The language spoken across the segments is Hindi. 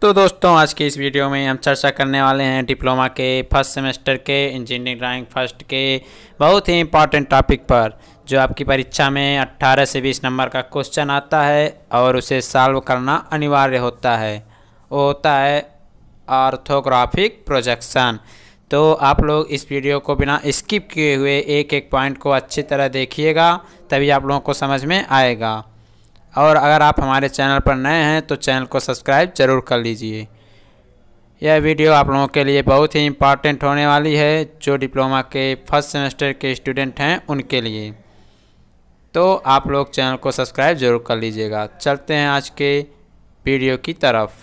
तो दोस्तों आज की इस वीडियो में हम चर्चा करने वाले हैं डिप्लोमा के फर्स्ट सेमेस्टर के इंजीनियरिंग ड्राइंग फर्स्ट के बहुत ही इम्पॉर्टेंट टॉपिक पर, जो आपकी परीक्षा में 18 से 20 नंबर का क्वेश्चन आता है और उसे सॉल्व करना अनिवार्य होता है। वो होता है ऑर्थोग्राफिक प्रोजेक्शन। तो आप लोग इस वीडियो को बिना स्किप किए हुए एक एक पॉइंट को अच्छी तरह देखिएगा, तभी आप लोगों को समझ में आएगा। और अगर आप हमारे चैनल पर नए हैं तो चैनल को सब्सक्राइब ज़रूर कर लीजिए। यह वीडियो आप लोगों के लिए बहुत ही इम्पॉर्टेंट होने वाली है, जो डिप्लोमा के फर्स्ट सेमेस्टर के स्टूडेंट हैं उनके लिए। तो आप लोग चैनल को सब्सक्राइब ज़रूर कर लीजिएगा। चलते हैं आज के वीडियो की तरफ।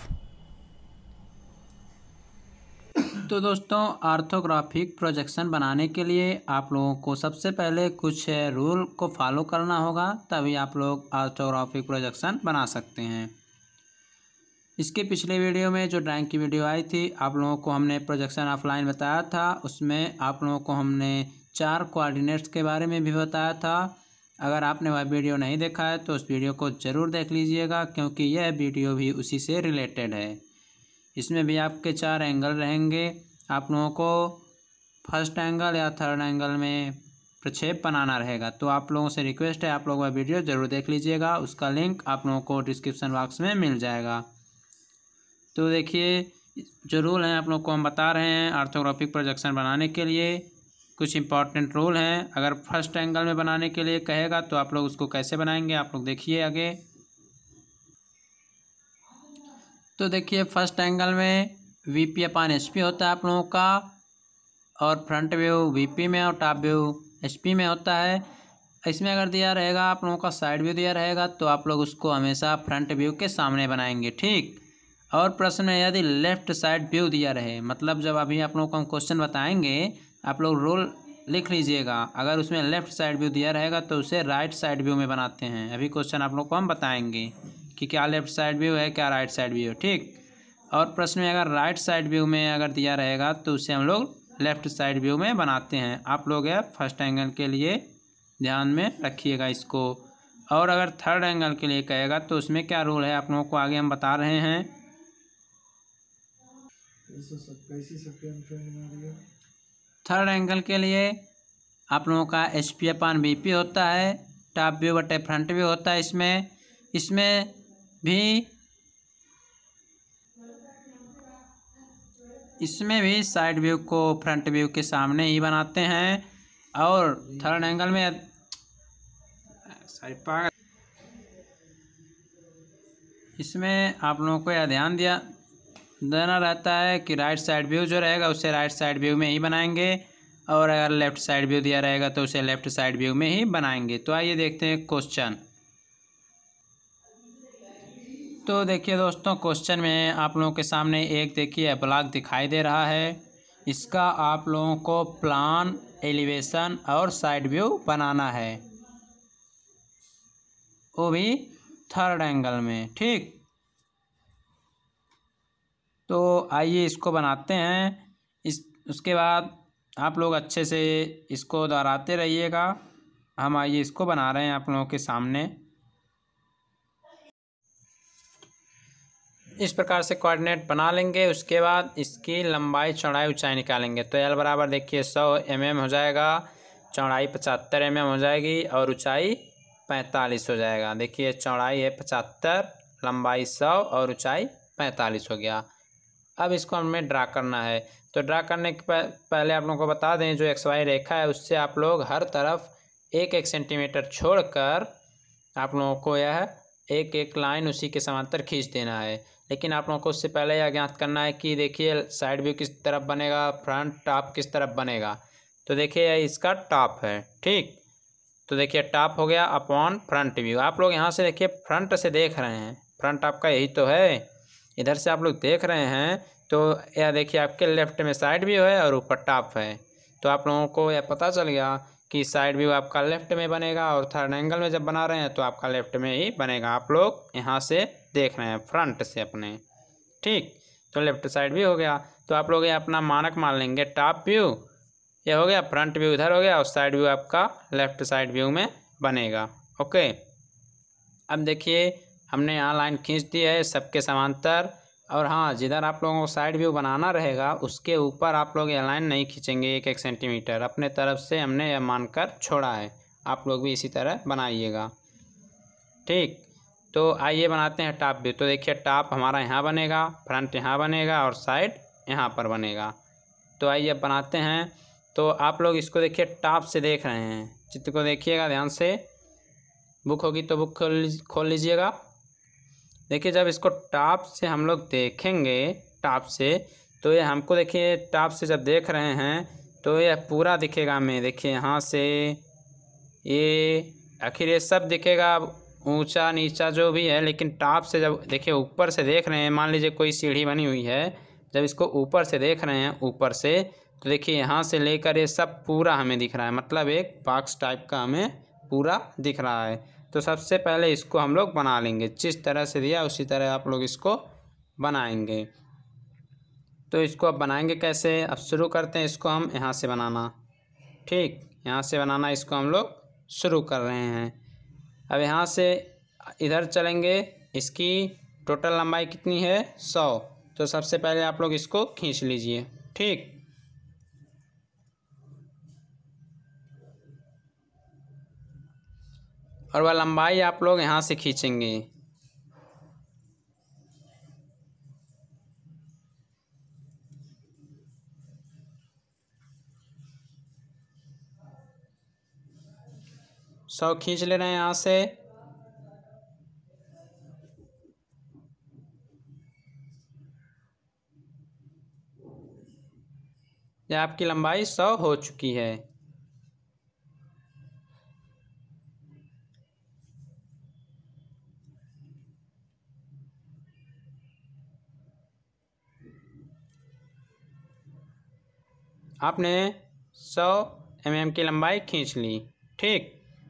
तो दोस्तों, ऑर्थोग्राफिक प्रोजेक्शन बनाने के लिए आप लोगों को सबसे पहले कुछ रूल को फॉलो करना होगा, तभी आप लोग ऑर्थोग्राफिक प्रोजेक्शन बना सकते हैं। इसके पिछले वीडियो में जो ड्राइंग की वीडियो आई थी, आप लोगों को हमने प्रोजेक्शन ऑफलाइन बताया था। उसमें आप लोगों को हमने 4 कोऑर्डिनेट्स के बारे में भी बताया था। अगर आपने वह वीडियो नहीं देखा है तो उस वीडियो को ज़रूर देख लीजिएगा, क्योंकि यह वीडियो भी उसी से रिलेटेड है। इसमें भी आपके 4 एंगल रहेंगे। आप लोगों को फर्स्ट एंगल या थर्ड एंगल में प्रक्षेप बनाना रहेगा। तो आप लोगों से रिक्वेस्ट है, आप लोग वह वीडियो ज़रूर देख लीजिएगा। उसका लिंक आप लोगों को डिस्क्रिप्शन बॉक्स में मिल जाएगा। तो देखिए, जो रूल हैं आप लोग को हम बता रहे हैं ऑर्थोग्राफिक प्रोजेक्शन बनाने के लिए। कुछ इंपॉर्टेंट रूल हैं। अगर फर्स्ट एंगल में बनाने के लिए कहेगा तो आप लोग उसको कैसे बनाएंगे, आप लोग देखिए आगे। तो देखिए, फर्स्ट एंगल में VP/HP होता है आप लोगों का, और फ्रंट व्यू VP में और टॉप व्यू HP में होता है। इसमें अगर दिया रहेगा आप लोगों का साइड व्यू दिया रहेगा तो आप लोग उसको हमेशा फ्रंट व्यू के सामने बनाएंगे, ठीक। और प्रश्न में यदि लेफ्ट साइड व्यू दिया रहे, मतलब जब अभी आप लोगों को हम क्वेश्चन बताएंगे, आप लोग रूल लिख लीजिएगा। अगर उसमें लेफ्ट साइड व्यू दिया रहेगा तो उसे राइट साइड व्यू में बनाते हैं। अभी क्वेश्चन आप लोग को हम बताएंगे कि क्या लेफ्ट साइड व्यू है, क्या राइट साइड व्यू है, ठीक। और प्रश्न में अगर राइट साइड व्यू में अगर दिया रहेगा तो उसे हम लोग लेफ्ट साइड व्यू में बनाते हैं। आप लोग यह फर्स्ट एंगल के लिए ध्यान में रखिएगा इसको। और अगर थर्ड एंगल के लिए कहेगा तो उसमें क्या रूल है आप लोगों को आगे हम बता रहे हैं। थर्ड एंगल के लिए आप लोगों का HP/VP होता है, टॉप व्यू बटे फ्रंट व्यू होता है। इसमें भी साइड व्यू को फ्रंट व्यू के सामने ही बनाते हैं। और थर्ड एंगल में इसमें आप लोगों को यह ध्यान देना रहता है कि राइट साइड व्यू जो रहेगा उसे राइट साइड व्यू में ही बनाएंगे, और अगर लेफ्ट साइड व्यू दिया रहेगा तो उसे लेफ्ट साइड व्यू में ही बनाएंगे। तो आइए देखते हैं क्वेश्चन। तो देखिए दोस्तों, क्वेश्चन में आप लोगों के सामने एक देखिए ब्लॉक दिखाई दे रहा है। इसका आप लोगों को प्लान, एलिवेशन और साइड व्यू बनाना है, वो भी थर्ड एंगल में, ठीक। तो आइए इसको बनाते हैं। उसके बाद आप लोग अच्छे से इसको दोहराते रहिएगा। हम आइए इसको बना रहे हैं आप लोगों के सामने। इस प्रकार से कोऑर्डिनेट बना लेंगे। उसके बाद इसकी लंबाई, चौड़ाई, ऊंचाई निकालेंगे। तो L बराबर देखिए 100 mm हो जाएगा, चौड़ाई 75 mm हो जाएगी और ऊंचाई 45 हो जाएगा। देखिए, चौड़ाई है 75, लंबाई 100 और ऊंचाई 45 हो गया। अब इसको हमें ड्रा करना है। तो ड्रा करने के पहले आप लोगों को बता दें, जो XY रेखा है उससे आप लोग हर तरफ 1-1 सेंटीमीटर छोड़कर आप लोगों को यह एक लाइन उसी के समांतर खींच देना है। लेकिन आप लोगों को उससे पहले यह ज्ञात करना है कि देखिए साइड व्यू किस तरफ बनेगा, फ्रंट टॉप किस तरफ बनेगा। तो देखिए इसका टॉप है, ठीक। तो देखिए टॉप हो गया अपॉन फ्रंट व्यू। आप लोग यहाँ से देखिए फ्रंट से देख रहे हैं, फ्रंट आपका यही तो है, इधर से आप लोग देख रहे हैं। तो यह देखिए आपके लेफ्ट में साइड व्यू है और ऊपर टॉप है। तो आप लोगों को यह पता चल गया कि साइड व्यू आपका लेफ्ट में बनेगा, और थर्ड एंगल में जब बना रहे हैं तो आपका लेफ्ट में ही बनेगा। आप लोग यहाँ से देख रहे हैं फ्रंट से अपने, ठीक। तो लेफ्ट साइड व्यू हो गया। तो आप लोग ये अपना मानक मान लेंगे, टॉप व्यू ये हो गया, फ्रंट व्यू इधर हो गया, और साइड व्यू आपका लेफ्ट साइड व्यू में बनेगा। ओके, अब देखिए हमने यहाँ लाइन खींच दी है सबके समांतर। और हाँ, जिधर आप लोगों को साइड व्यू बनाना रहेगा उसके ऊपर आप लोग ये लाइन नहीं खींचेंगे 1-1 सेंटीमीटर, अपने तरफ से हमने यह मानकर छोड़ा है। आप लोग भी इसी तरह बनाइएगा, ठीक। तो आइए बनाते हैं टॉप व्यू। तो देखिए टॉप हमारा यहाँ बनेगा, फ्रंट यहाँ बनेगा और साइड यहाँ पर बनेगा। तो आइए अब बनाते हैं। तो आप लोग इसको देखिए टॉप से देख रहे हैं, चित्र को देखिएगा ध्यान से। बुक होगी तो बुक खोल लीजिएगा। देखिए जब इसको टॉप से हम लोग देखेंगे, टॉप से, तो ये हमको देखिए टॉप से जब देख रहे हैं तो ये पूरा दिखेगा हमें। देखिए यहाँ से ये आखिर ये सब दिखेगा, ऊंचा नीचा जो भी है। लेकिन टॉप से जब देखिए ऊपर से देख रहे हैं, मान लीजिए कोई सीढ़ी बनी हुई है, जब इसको ऊपर से देख रहे हैं ऊपर से, तो देखिए यहाँ से लेकर ये सब पूरा हमें दिख रहा है, मतलब एक बॉक्स टाइप का हमें पूरा दिख रहा है। तो सबसे पहले इसको हम लोग बना लेंगे, जिस तरह से दिया उसी तरह आप लोग इसको बनाएंगे। तो इसको अब बनाएंगे कैसे, अब शुरू करते हैं इसको हम यहाँ से बनाना, ठीक। यहाँ से बनाना इसको हम लोग शुरू कर रहे हैं। अब यहाँ से इधर चलेंगे, इसकी टोटल लंबाई कितनी है 100। तो सबसे पहले आप लोग इसको खींच लीजिए, ठीक। और वह लंबाई आप लोग यहाँ से खींचेंगे। सौ खींच ले रहे हैं यहाँ से। ये आपकी लंबाई 100 हो चुकी है। आपने 100 mm की लंबाई खींच ली, ठीक।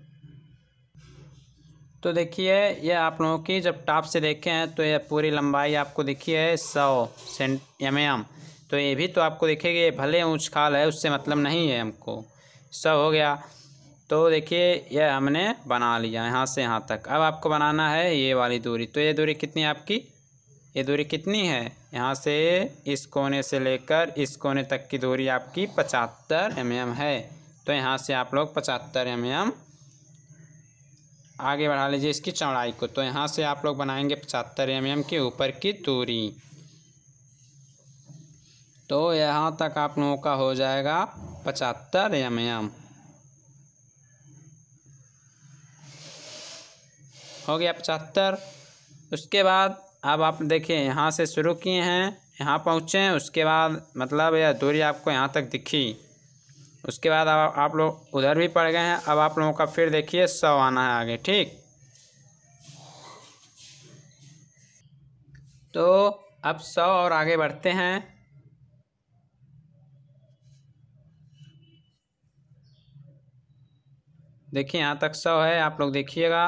तो देखिए ये आप लोगों की जब टॉप से देखे हैं तो ये पूरी लंबाई आपको दिखी है 100 mm। तो ये भी तो आपको दिखेगी, ये भले ऊंच खाल है उससे मतलब नहीं है, हमको 100 हो गया। तो देखिए ये हमने बना लिया यहाँ से यहाँ तक। अब आपको बनाना है ये वाली दूरी। तो ये दूरी कितनी है आपकी, ये दूरी कितनी है, यहाँ से इस कोने से लेकर इस कोने तक की दूरी आपकी 75 mm है। तो यहाँ से आप लोग 75 mm आगे बढ़ा लीजिए इसकी चौड़ाई को। तो यहाँ से आप लोग बनाएंगे 75 mm के ऊपर की दूरी। तो यहाँ तक आप लोगों का हो जाएगा 75 mm। हो गया 75। उसके बाद अब आप देखिए यहाँ से शुरू किए हैं, यहाँ पहुँचे हैं, उसके बाद मतलब यह दूरी आपको यहाँ तक दिखी। उसके बाद अब आप लोग उधर भी पड़ गए हैं। अब आप लोगों का फिर देखिए 100 आना है आगे, ठीक। तो अब 100 और आगे बढ़ते हैं। देखिए यहाँ तक 100 है, आप लोग देखिएगा।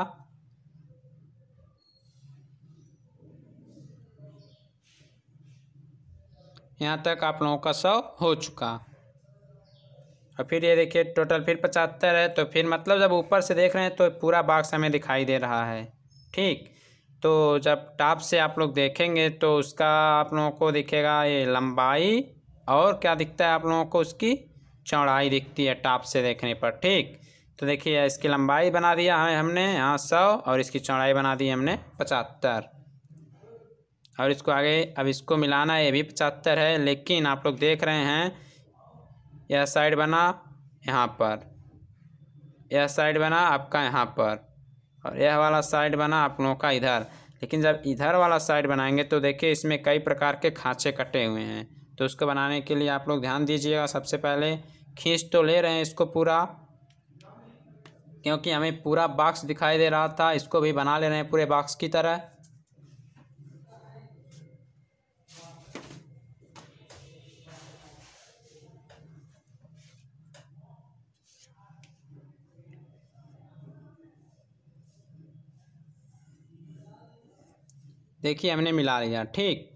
यहाँ तक आप लोगों का 100 हो चुका। और फिर ये देखिए टोटल फिर 75 है। तो फिर मतलब जब ऊपर से देख रहे हैं तो पूरा बॉक्स हमें दिखाई दे रहा है, ठीक। तो जब टॉप से आप लोग देखेंगे तो उसका आप लोगों को दिखेगा ये लंबाई, और क्या दिखता है आप लोगों को, उसकी चौड़ाई दिखती है टॉप से देखने पर, ठीक। तो देखिए इसकी लंबाई बना दिया है हमने यहाँ 100 और इसकी चौड़ाई बना दी हमने 75। और इसको आगे अब इसको मिलाना है, ये भी 75 है। लेकिन आप लोग देख रहे हैं यह साइड बना यहाँ पर, यह साइड बना आपका यहाँ पर, और यह वाला साइड बना आप लोगों का इधर। लेकिन जब इधर वाला साइड बनाएंगे तो देखिए इसमें कई प्रकार के खांचे कटे हुए हैं। तो उसको बनाने के लिए आप लोग ध्यान दीजिएगा। सबसे पहले खींच तो ले रहे हैं इसको पूरा, क्योंकि हमें पूरा बॉक्स दिखाई दे रहा था, इसको भी बना ले रहे हैं पूरे बॉक्स की तरह। देखिए हमने मिला लिया, ठीक।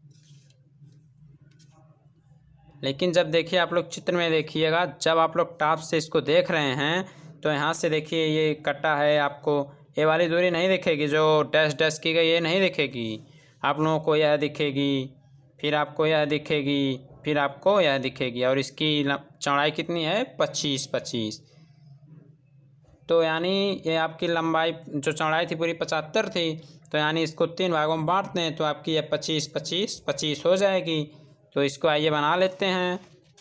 लेकिन जब देखिए आप लोग चित्र में देखिएगा, जब आप लोग टॉप से इसको देख रहे हैं तो यहाँ से देखिए ये कटा है, आपको ये वाली दूरी नहीं दिखेगी, जो डैश डैश की गई ये नहीं दिखेगी। आप लोगों को यह दिखेगी, फिर आपको यह दिखेगी, फिर आपको यह दिखेगी, और इसकी चौड़ाई कितनी है 25। तो यानी ये आपकी लंबाई जो चौड़ाई थी पूरी 75 थी, तो यानी इसको 3 भागों में बांट दें तो आपकी ये 25 हो जाएगी। तो इसको आइए बना लेते हैं।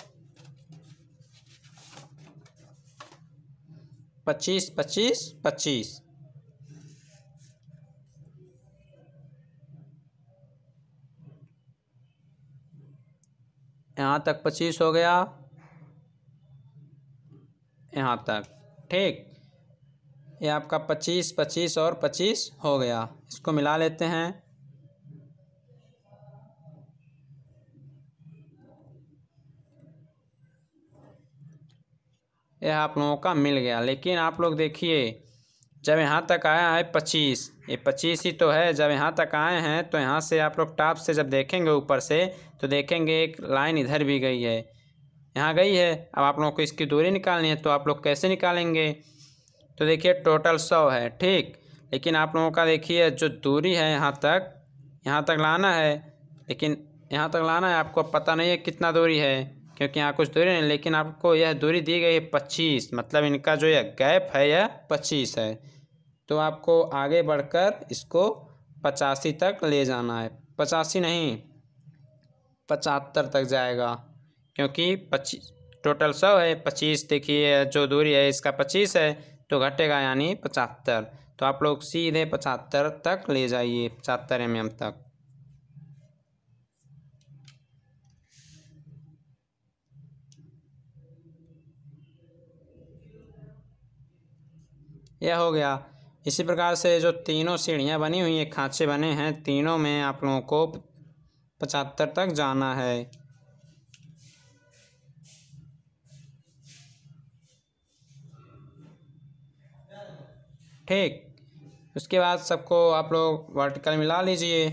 25 यहाँ तक 25 हो गया, यहाँ तक। ठीक, ये आपका 25 और 25 हो गया। इसको मिला लेते हैं। यह आप लोगों का मिल गया। लेकिन आप लोग देखिए, जब यहाँ तक आया है 25, ये 25 ही तो है। जब यहाँ तक आए हैं तो यहाँ से आप लोग टॉप से जब देखेंगे ऊपर से, तो देखेंगे एक लाइन इधर भी गई है, यहाँ गई है। अब आप लोगों को इसकी दूरी निकालनी है, तो आप लोग कैसे निकालेंगे? तो देखिए टोटल 100 है, ठीक। लेकिन आप लोगों का देखिए जो दूरी है यहाँ तक लाना है, लेकिन यहाँ तक लाना है, आपको पता नहीं है कितना दूरी है, क्योंकि यहाँ कुछ दूरी नहीं। लेकिन आपको यह दूरी दी गई है 25, मतलब इनका जो यह गैप है यह 25 है। तो आपको आगे बढ़कर इसको 85 तक ले जाना है। 85 नहीं, 75 तक जाएगा, क्योंकि 25 टोटल 100 है। 25 देखिए जो दूरी है इसका 25 है, तो घटेगा यानी 75। तो आप लोग सीधे 75 तक ले जाइए, 75 mm तक। यह हो गया। इसी प्रकार से जो तीनों सीढ़ियाँ बनी हुई हैं, खांचे बने हैं, तीनों में आप लोगों को 75 तक जाना है। ठीक, उसके बाद सबको आप लोग वर्टिकल मिला लीजिए।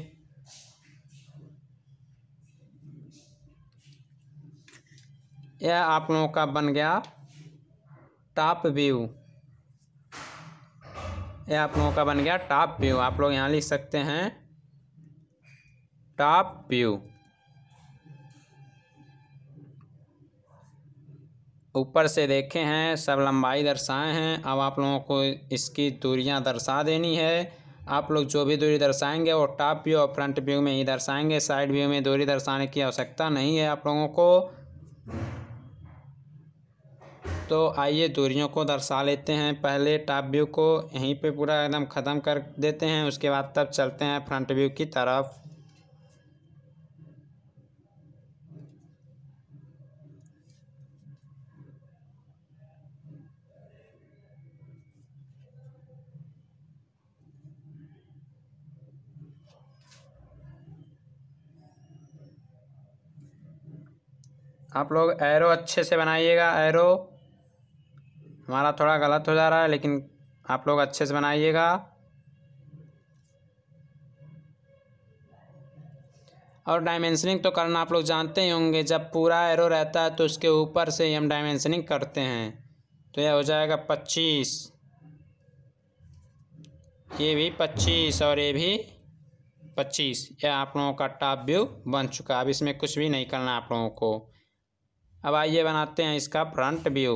यह आप लोगों का बन गया टॉप व्यू। यह आप लोगों का बन गया टॉप व्यू। आप लोग यहाँ लिख सकते हैं टॉप व्यू। ऊपर से देखे हैं, सब लंबाई दर्शाए हैं। अब आप लोगों को इसकी दूरियां दर्शा देनी है। आप लोग जो भी दूरी दर्शाएंगे वो टॉप व्यू और फ्रंट व्यू में ही दर्शाएंगे। साइड व्यू में दूरी दर्शाने की आवश्यकता नहीं है आप लोगों को। तो आइए दूरियों को दर्शा लेते हैं। पहले टॉप व्यू को यहीं पे पूरा एकदम ख़त्म कर देते हैं, उसके बाद तब चलते हैं फ्रंट व्यू की तरफ। आप लोग एरो अच्छे से बनाइएगा। एरो हमारा थोड़ा गलत हो जा रहा है, लेकिन आप लोग अच्छे से बनाइएगा। और डायमेंशनिंग तो करना आप लोग जानते ही होंगे। जब पूरा एरो रहता है तो उसके ऊपर से ही हम डायमेंशनिंग करते हैं। तो यह हो जाएगा 25, ये भी 25 और ये भी 25। यह आप लोगों का टॉप व्यू बन चुका। अब इसमें कुछ भी नहीं करना आप लोगों को। अब आइए बनाते हैं इसका फ्रंट व्यू।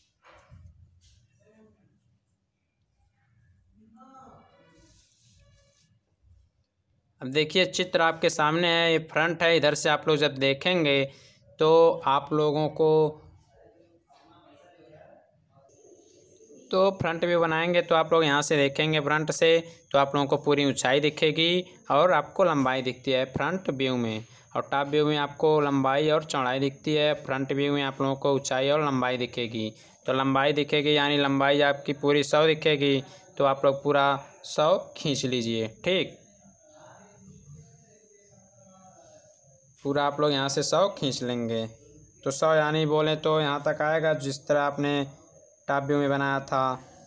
अब देखिए चित्र आपके सामने है, ये फ्रंट है। इधर से आप लोग जब देखेंगे तो आप लोगों को तो फ्रंट व्यू बनाएंगे तो आप लोग यहाँ से देखेंगे फ्रंट से, तो आप लोगों को पूरी ऊंचाई दिखेगी और आपको लंबाई दिखती है फ्रंट व्यू में। और टॉप व्यू में आपको लंबाई और चौड़ाई दिखती है। फ्रंट व्यू में आप लोगों को ऊंचाई और लंबाई दिखेगी। तो लंबाई दिखेगी यानी लंबाई आपकी पूरी 100 दिखेगी। तो आप लोग पूरा 100 खींच लीजिए। ठीक, पूरा आप लोग यहाँ से 100 खींच लेंगे। तो 100 यानी बोलें तो यहाँ तक आएगा, जिस तरह आपने टॉप व्यू में बनाया था।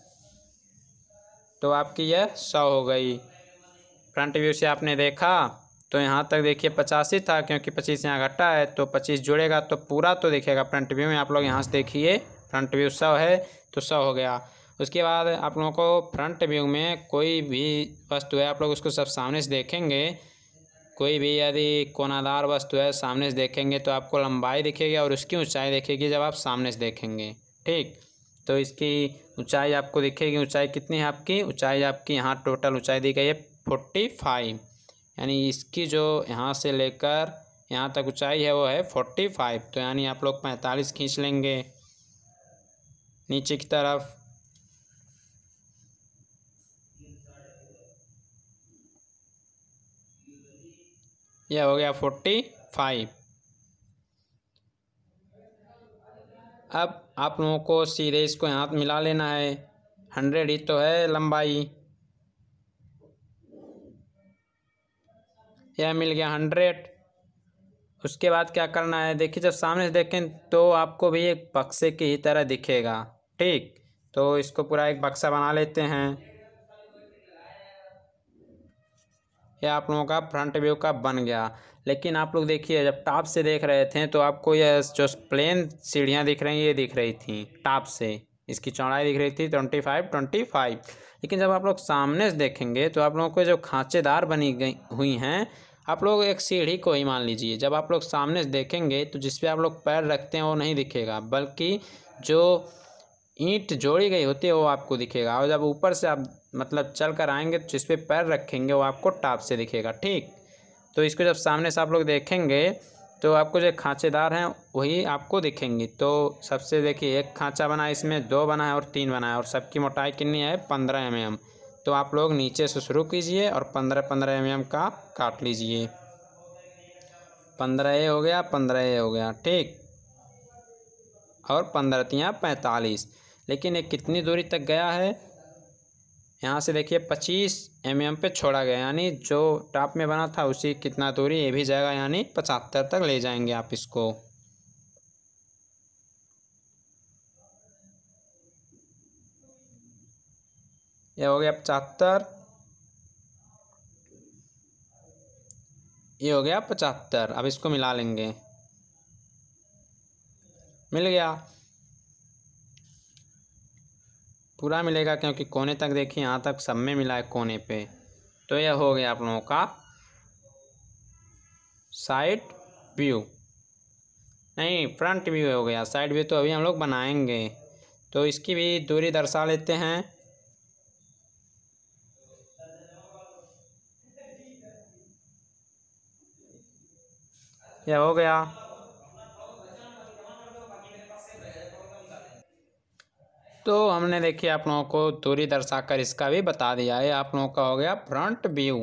तो आपकी यह 100 हो गई। फ्रंट व्यू से आपने देखा तो यहाँ तक देखिए 85 था, क्योंकि 25 यहाँ घटा है तो 25 जुड़ेगा तो पूरा तो दिखेगा फ्रंट व्यू में। आप लोग यहाँ से देखिए फ्रंट व्यू 100 है तो 100 हो गया। उसके बाद आप लोगों को फ्रंट व्यू में कोई भी वस्तु है, आप लोग उसको सब सामने से देखेंगे कोई भी यदि कोनादार वस्तु है सामने से देखेंगे तो आपको लंबाई दिखेगी और उसकी ऊंचाई दिखेगी जब आप सामने से देखेंगे। ठीक, तो इसकी ऊंचाई आपको दिखेगी। ऊंचाई कितनी है आपकी? ऊंचाई आपकी यहाँ टोटल ऊंचाई दी गई है 45, यानी इसकी जो यहाँ से लेकर यहाँ तक ऊंचाई है वो है 45। तो यानी आप लोग 45 खींच लेंगे नीचे की तरफ। यह हो गया 45। अब आप लोगों को सीधे इसको यहाँ मिला लेना है। 100 ही तो है लंबाई। यह मिल गया 100। उसके बाद क्या करना है? देखिए, जब सामने से देखें तो आपको भी एक बक्से की ही तरह दिखेगा। ठीक, तो इसको पूरा एक बक्सा बना लेते हैं। यह आप लोगों का फ्रंट व्यू का बन गया। लेकिन आप लोग देखिए, जब टॉप से देख रहे थे तो आपको यह जो प्लेन सीढ़ियाँ दिख रही हैं ये दिख रही थी टॉप से। इसकी चौड़ाई दिख रही थी 25। लेकिन जब आप लोग सामने से देखेंगे तो आप लोगों को जो खांचेदार बनी गई हुई हैं, आप लोग एक सीढ़ी को ही मान लीजिए। जब आप लोग सामने से देखेंगे तो जिस पे आप लोग पैर रखते हैं वो नहीं दिखेगा, बल्कि जो ईंट जोड़ी गई होती है वो आपको दिखेगा। और जब ऊपर से आप मतलब चल कर आएंगे तो जिस पे पैर रखेंगे वो आपको टॉप से दिखेगा। ठीक, तो इसको जब सामने से आप लोग देखेंगे तो आपको जो खांचेदार हैं वही आपको दिखेंगी। तो सबसे देखिए, एक खांचा बना है, इसमें 2 बना है और 3 बना है, और सबकी मोटाई कितनी है? 15 mm। तो आप लोग नीचे से शुरू कीजिए और 15-15 mm का काट लीजिए। 15 हो गया, 15 हो गया। ठीक, और 15 × 45। लेकिन ये कितनी दूरी तक गया है? यहाँ से देखिए 25 mm पे छोड़ा गया, यानी जो टॉप में बना था उसी कितना दूरी ये भी जाएगा, यानी 75 तक ले जाएंगे आप इसको। ये हो गया 75, ये हो गया 75। अब इसको मिला लेंगे। मिल गया, पूरा मिलेगा क्योंकि कोने तक देखिए यहाँ तक सब में मिला है कोने पे। तो यह हो गया आप लोगों का साइड व्यू, नहीं फ्रंट व्यू हो गया। साइड व्यू तो अभी हम लोग बनाएंगे, तो इसकी भी दूरी दर्शा लेते हैं। यह हो गया। तो हमने देखिए आप लोगों को दूरी दर्शाकर इसका भी बता दिया है। आप लोगों का हो गया फ्रंट व्यू।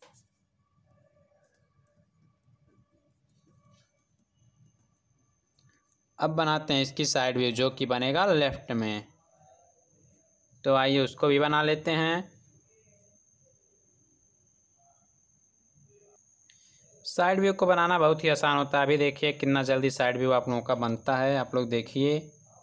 अब बनाते हैं इसकी साइड व्यू, जो कि बनेगा लेफ्ट में। तो आइए उसको भी बना लेते हैं। साइड व्यू को बनाना बहुत ही आसान होता है। अभी देखिए कितना जल्दी साइड व्यू आप लोगों का बनता है। आप लोग देखिए,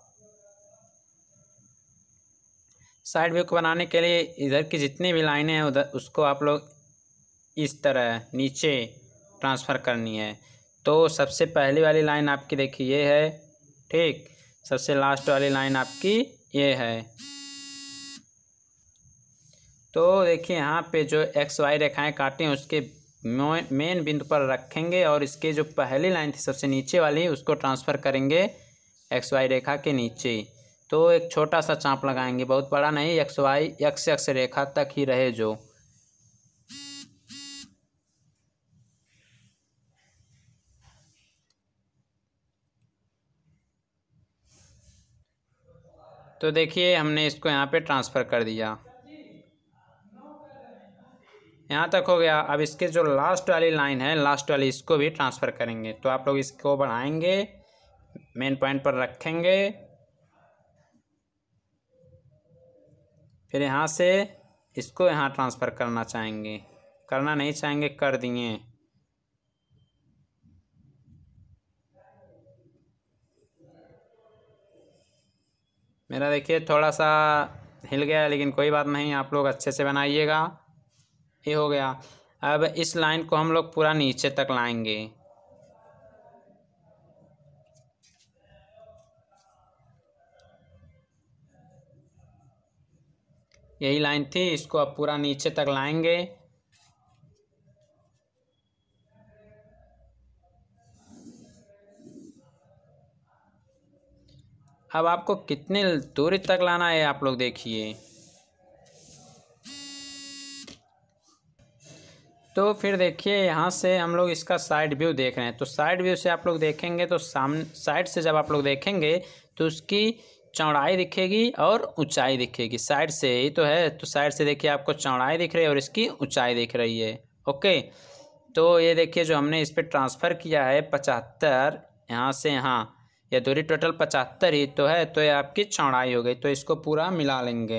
साइड व्यू को बनाने के लिए इधर की जितनी भी लाइनें हैं उधर उसको आप लोग इस तरह नीचे ट्रांसफ़र करनी है। तो सबसे पहली वाली लाइन आपकी देखिए ये है। ठीक, सबसे लास्ट वाली लाइन आपकी ये है। तो देखिए यहाँ पे जो XY रेखाएं काटी हैं उसके मेन बिंदु पर रखेंगे और इसके जो पहली लाइन थी सबसे नीचे वाली उसको ट्रांसफ़र करेंगे XY रेखा के नीचे। तो एक छोटा सा चाप लगाएंगे, बहुत बड़ा नहीं, XY X रेखा तक ही रहे जो। तो देखिए हमने इसको यहाँ पे ट्रांसफ़र कर दिया, यहाँ तक हो गया। अब इसके जो लास्ट वाली लाइन है, लास्ट वाली, इसको भी ट्रांसफ़र करेंगे। तो आप लोग इसको बढ़ाएंगे, मेन पॉइंट पर रखेंगे, फिर यहाँ से इसको यहाँ ट्रांसफ़र करना चाहेंगे, करना नहीं चाहेंगे कर दिए। मेरा देखिए थोड़ा सा हिल गया है, लेकिन कोई बात नहीं, आप लोग अच्छे से बनाइएगा। ये हो गया। अब इस लाइन को हम लोग पूरा नीचे तक लाएंगे। यही लाइन थी, इसको अब पूरा नीचे तक लाएंगे। अब आपको कितनी दूरी तक लाना है आप लोग देखिए। तो फिर देखिए यहाँ से हम लोग इसका साइड व्यू देख रहे हैं। तो साइड व्यू से आप लोग देखेंगे तो सामने साइड से जब आप लोग देखेंगे तो उसकी चौड़ाई दिखेगी और ऊंचाई दिखेगी। साइड से ही तो है, तो साइड से देखिए आपको चौड़ाई दिख रही है और इसकी ऊंचाई दिख रही है। ओके, तो ये देखिए जो हमने इस पर ट्रांसफ़र किया है 75, यहाँ से यहाँ ये दूरी टोटल 75 ही तो है, तो ये आपकी चौड़ाई हो गई। तो इसको पूरा मिला लेंगे।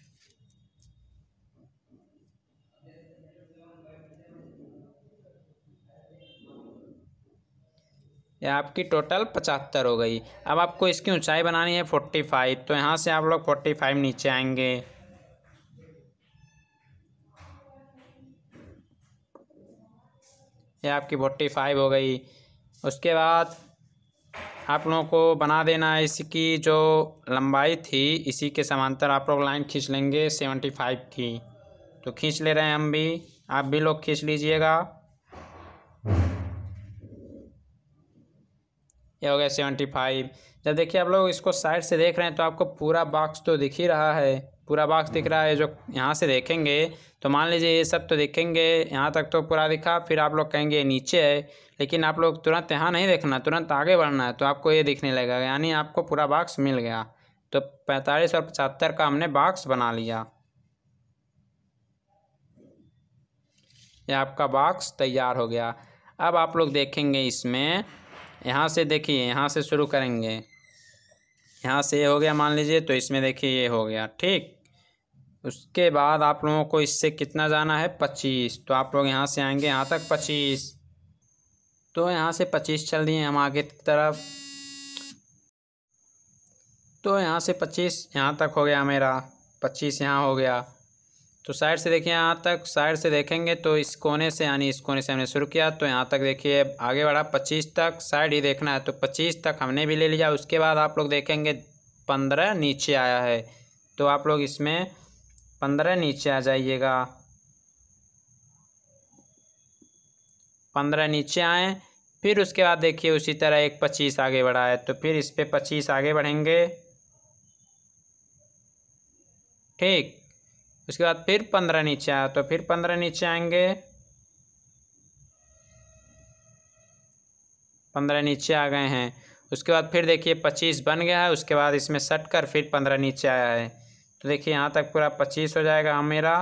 ये आपकी टोटल 75 हो गई। अब आपको इसकी ऊंचाई बनानी है 45, तो यहाँ से आप लोग 45 नीचे आएंगे। ये आपकी 45 हो गई। उसके बाद आप लोगों को बना देना है इसकी जो लंबाई थी, इसी के समांतर आप लोग लाइन खींच लेंगे 75 की। तो खींच ले रहे हैं हम भी, आप भी लोग खींच लीजिएगा। ये हो गया 75। जब देखिए आप लोग इसको साइड से देख रहे हैं तो आपको पूरा बॉक्स तो दिख ही रहा है, पूरा बॉक्स दिख रहा है। जो यहाँ से देखेंगे तो मान लीजिए ये सब तो दिखेंगे, यहाँ तक तो पूरा दिखा, फिर आप लोग कहेंगे ये नीचे है, लेकिन आप लोग तुरंत यहाँ नहीं देखना, तुरंत आगे बढ़ना है, तो आपको ये दिखने लगेगा, यानी आपको पूरा बॉक्स मिल गया। तो 45 और 75 का हमने बॉक्स बना लिया। ये आपका बॉक्स तैयार हो गया। अब आप लोग देखेंगे इसमें, यहाँ से देखिए, यहाँ से शुरू करेंगे, यहाँ से ये हो गया मान लीजिए, तो इसमें देखिए ये हो गया, ठीक। उसके बाद आप लोगों को इससे कितना जाना है 25, तो आप लोग यहाँ से आएंगे यहाँ तक 25, तो यहाँ से 25 चल दिए हम आगे की तरफ। तो यहाँ से 25 यहाँ तक हो गया मेरा, 25 यहाँ हो गया। तो साइड से देखिए यहाँ तक, साइड से देखेंगे तो इस कोने से, यानी इस कोने से हमने शुरू किया, तो यहाँ तक देखिए आगे बढ़ा 25 तक, साइड ही देखना है, तो 25 तक हमने भी ले लिया। उसके बाद आप लोग देखेंगे 15 नीचे आया है, तो आप लोग इसमें 15 नीचे आ जाइएगा। 15 नीचे आए, फिर उसके बाद देखिए उसी तरह एक 25 आगे बढ़ा है, तो फिर इस पर 25 आगे बढ़ेंगे, ठीक। उसके बाद फिर 15 नीचे आया, तो फिर 15 नीचे आएंगे, 15 नीचे आ गए हैं। उसके बाद फिर देखिए 25 बन गया है, उसके बाद इसमें सट कर फिर 15 नीचे आया है, तो देखिए यहाँ तक पूरा 25 हो जाएगा मेरा,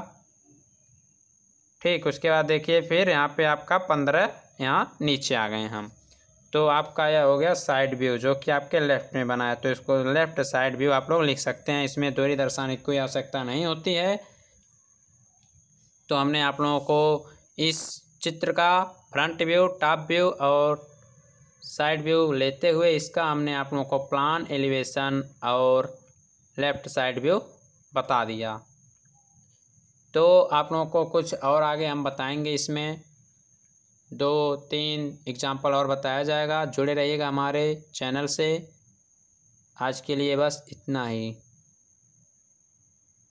ठीक। उसके बाद देखिए फिर यहाँ पे आपका 15 यहाँ नीचे आ गए हम। तो आपका यह हो गया साइड व्यू, जो कि आपके लेफ़्ट में बना है, तो इसको लेफ़्ट साइड व्यू आप लोग लिख सकते हैं। इसमें दूरी दर्शाने की कोई आवश्यकता नहीं होती है। तो हमने आप लोगों को इस चित्र का फ्रंट व्यू, टॉप व्यू और साइड व्यू लेते हुए इसका हमने आप लोगों को प्लान, एलिवेशन और लेफ़्ट साइड व्यू बता दिया। तो आप लोगों को कुछ और आगे हम बताएंगे, इसमें 2-3 एग्जाम्पल और बताया जाएगा। जुड़े रहिएगा हमारे चैनल से। आज के लिए बस इतना ही।